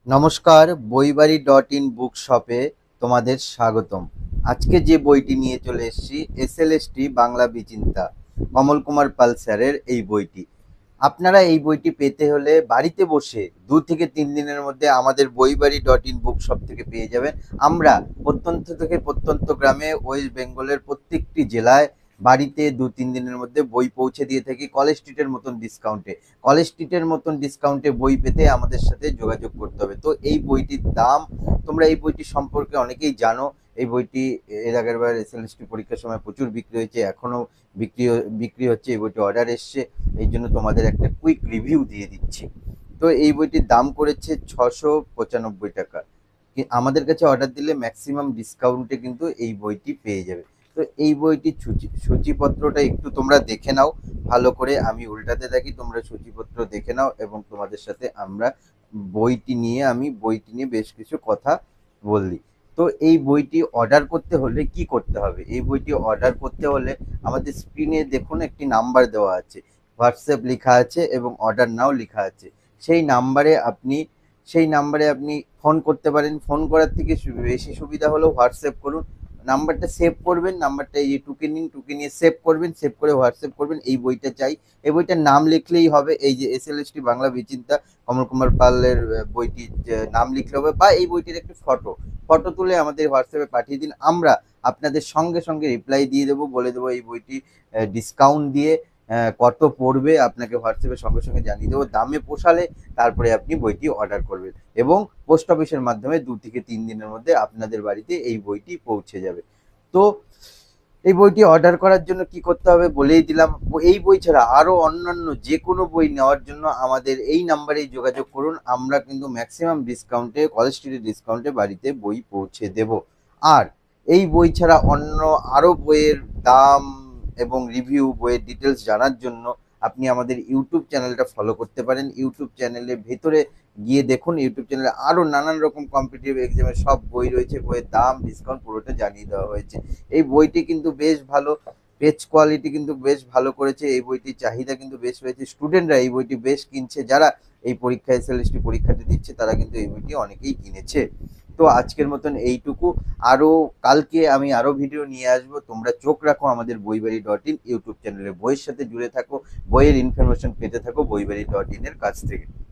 নমস্কার, বইবাড়ি বুক শপে তোমাদের স্বাগতম। আজকে যে বইটি নিয়ে চলে এসেছি, এসএলএসটি বাংলা বিচিন্তা, কমল কুমার পাল স্যারের এই বইটি। আপনারা এই বইটি পেতে হলে বাড়িতে বসে 2 থেকে 3 দিনের মধ্যে আমাদের বইবাড়ি বুক শপ থেকে পেয়ে যাবেন। আমরা প্রত্যন্ত থেকে প্রত্যন্ত গ্রামে ওয়েস্ট বেঙ্গলের প্রত্যেকটি জেলায় বাড়িতে 2-3 দিনের মধ্যে বই পৌঁছে দিয়ে থাকি কলেজ স্ট্রিটের মতন ডিসকাউন্টে। কলেজ স্ট্রিটের মতন ডিসকাউন্টে বই পেতে আমাদের সাথে যোগাযোগ করতে হবে। তো এই বইটির দাম, তোমরা এই বইটি সম্পর্কে অনেকেই জানো। এই বইটি এর আগের বার এসএলএসটি পরীক্ষার সময় প্রচুর বিক্রি হয়েছে, এখনো বিক্রি বিক্রি হচ্ছে। এই বইটি অর্ডার এসছে, এই জন্য তোমাদের একটা কুইক রিভিউ দিয়ে দিচ্ছি। তো এই বইটির দাম করেছে 695 টাকা। আমাদের কাছে অর্ডার দিলে ম্যাক্সিমাম ডিসকাউন্টে কিন্তু এই বইটি পেয়ে যাবে। তো এই বইটির সূচিপত্রটা একটু তোমরা দেখে নাও ভালো করে। আমি উল্টাতে থাকি, তোমরা সূচিপত্র দেখে নাও এবং তোমাদের সাথে আমি বইটি নিয়ে বেশ কিছু কথা বললি। তো এই বইটি অর্ডার করতে হলে কি করতে হবে? এই বইটি অর্ডার করতে হলে আমাদের স্ক্রিনে দেখুন একটি নাম্বার দেওয়া আছে, হোয়াটসঅ্যাপ লেখা আছে এবং অর্ডার নাও লেখা আছে। সেই নাম্বারে আপনি সেই নাম্বারে আপনি ফোন করতে পারেন। ফোন করার থেকে বেশি সুবিধা হলো হোয়াটসঅ্যাপ করুন। নাম্বারটা সেভ করবেন, নাম্বারটা এই যে টুকে নিন, টুকে নিয়ে সেভ করবেন, সেভ করে হোয়াটসঅ্যাপ করবেন এই বইটা চাই। এই বইটার নাম লিখলেই হবে, এই যে এসএলএসটি বাংলা বিচিন্তা কমল কুমার পালের বইটির নাম লিখলে হবে, বা এই বইটির একটি ফটো ফটো তুলে আমাদের হোয়াটসঅ্যাপে পাঠিয়ে দিন। আমরা আপনাদের সঙ্গে সঙ্গে রিপ্লাই দিয়ে দেবো, বলে দেবো এই বইটি ডিসকাউন্ট দিয়ে কত পড়বে আপনাকে হোয়াটসঅ্যাপে সঙ্গে সঙ্গে জানিয়ে দেবো। দামে পোষালে তারপরে আপনি বইটি অর্ডার করবেন এবং পোস্ট অফিসের মাধ্যমে 2 থেকে 3 দিনের মধ্যে আপনাদের বাড়িতে এই বইটি পৌঁছে যাবে। তো এই বইটি অর্ডার করার জন্য কি করতে হবে বলেই দিলাম। এই বই ছাড়া আরো অন্যান্য যে কোনো বই নেওয়ার জন্য আমাদের এই নাম্বারেই যোগাযোগ করুন। আমরা কিন্তু ম্যাক্সিমাম ডিসকাউন্টে, কলেজ স্ট্রিটের ডিসকাউন্টে বাড়িতে বই পৌঁছে দেব। আর এই বই ছাড়া অন্য আরো বইয়ের দাম এবং রিভিউ, বইয়ের ডিটেলস জানার জন্য আপনি আমাদের ইউটিউব চ্যানেলটা ফলো করতে পারেন। ইউটিউব চ্যানেলের ভেতরে গিয়ে দেখুন, ইউটিউব চ্যানেলে আরো নানান রকম কম্পিটিটিভ এক্সামের সব বই রয়েছে, বইয়ের দাম, ডিসকাউন্ট পুরোটা জানিয়ে দেওয়া হয়েছে। এই বইটি কিন্তু বেশ ভালো, পেজ কোয়ালিটি কিন্তু বেশ ভালো করেছে। এই বইটির চাহিদা কিন্তু বেশ রয়েছে, স্টুডেন্টরা এই বইটি বেশ কিনছে। যারা এই পরীক্ষা, এসএলএসটি পরীক্ষাটি দিচ্ছে, তারা কিন্তু এই বইটি অনেকেই কিনেছে। তো আজকের মতন এইটুকু। আরো কালকে আমি আরো ভিডিও নিয়ে আসবো। তোমরা চোখ রাখো আমাদের বইবাড়ি ইউটিউব চ্যানেলে, বইয়ের সাথে জুড়ে থাকো, বইয়ের ইনফরমেশন পেতে থাকো বইবাড়ি এর কাছ থেকে।